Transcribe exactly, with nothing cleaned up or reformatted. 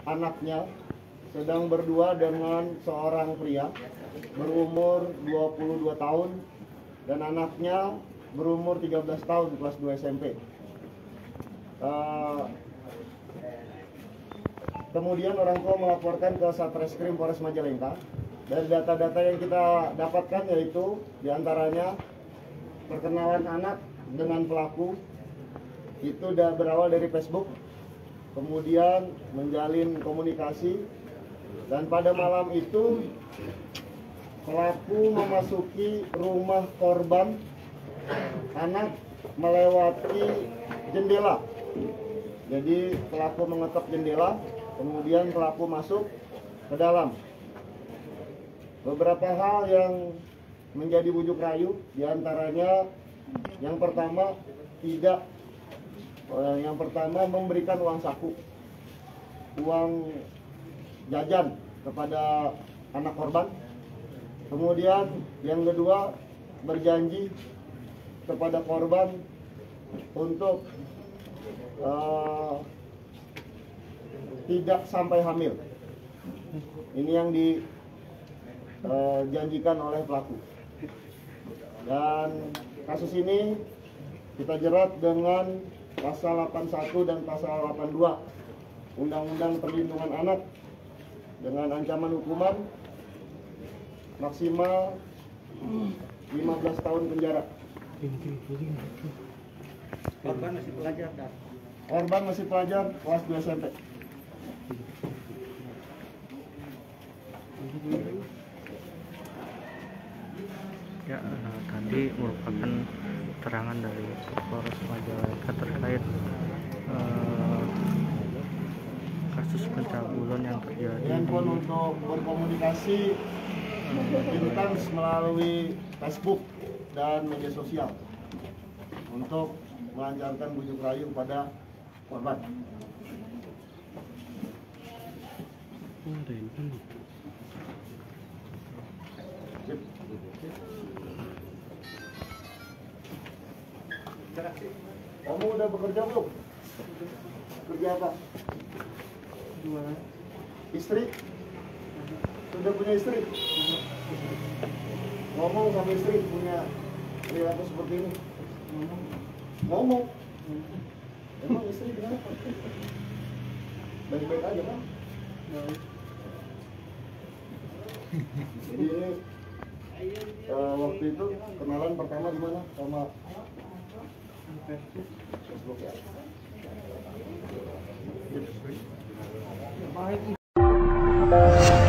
anaknya sedang berdua dengan seorang pria berumur dua puluh dua tahun dan anaknya berumur tiga belas tahun, kelas dua S M P. Uh, kemudian orang tua melaporkan ke Satreskrim Polres Majalengka. Dari data-data yang kita dapatkan yaitu diantaranya perkenalan anak dengan pelaku itu sudah berawal dari Facebook, kemudian menjalin komunikasi, dan pada malam itu pelaku memasuki rumah korban. Anak melewati jendela, jadi pelaku mengetok jendela, kemudian pelaku masuk ke dalam. Beberapa hal yang menjadi bujuk rayu, diantaranya yang pertama tidak, yang pertama memberikan uang saku, uang jajan kepada anak korban. Kemudian yang kedua berjanji kepada korban untuk uh, tidak sampai hamil. Ini yang dijanjikan uh, oleh pelaku. Dan kasus ini kita jerat dengan pasal delapan puluh satu dan pasal delapan puluh dua Undang-Undang Perlindungan Anak dengan ancaman hukuman maksimal lima belas tahun penjara. Korban masih pelajar, kan? Korban masih pelajar kelas dua S M P. Ya, uh, tadi merupakan keterangan dari Polres Majalengka terkait uh, kasus pencabulan yang terjadi. Handphone untuk berkomunikasi intens melalui Facebook dan media sosial untuk melancarkan bujuk rayu pada korban. Kamu udah bekerja belum? Kerja apa? Jualan. Istri? Sudah punya istri? Ngomong sama istri punya perilaku seperti ini? Ngomong. Ngomong? Emang istri kenapa? Baik-baik aja kan? Baik. Jadi ini uh, waktu itu kenalan pertama gimana sama Facebook ya? Baik.